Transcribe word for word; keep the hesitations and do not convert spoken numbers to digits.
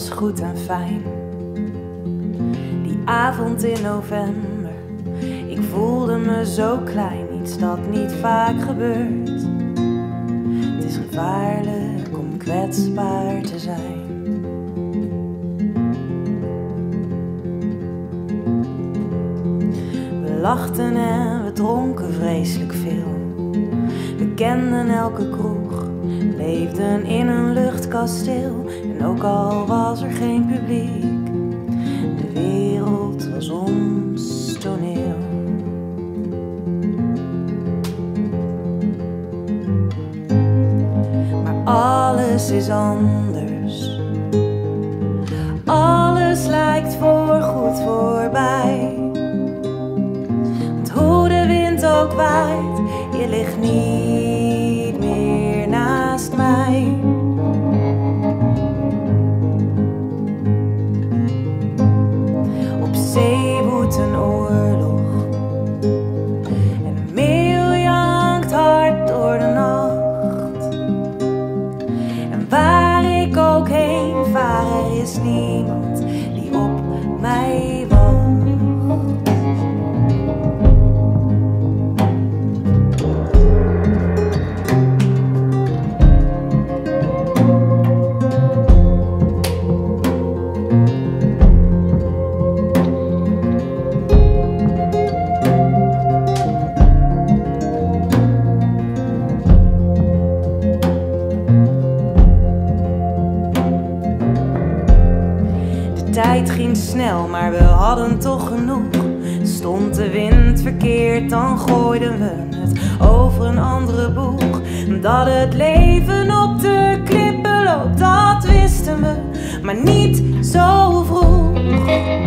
was goed en fijn. Die avond in november, ik voelde me zo klein, iets dat niet vaak gebeurt. Het is gevaarlijk om kwetsbaar te zijn. We lachten en we dronken vreselijk veel. We kenden elke kroeg, leefden in een luchtkasteel. En ook al was er geen publiek, de wereld was ons toneel. Maar alles is anders. Alles lijkt voorgoed voorbij. Want hoe de wind ook waait, je ligt niet meer naast mij. Op zee woedt een oorlog en een meeuw jankt hard door de nacht. En waar ik ook heen vaar, er is niemand die op mij wacht. De tijd ging snel, maar we hadden toch genoeg. Stond de wind verkeerd, dan gooiden we het over een andere boeg. Dat het leven op de klippen loopt, dat wisten we, maar niet zo vroeg.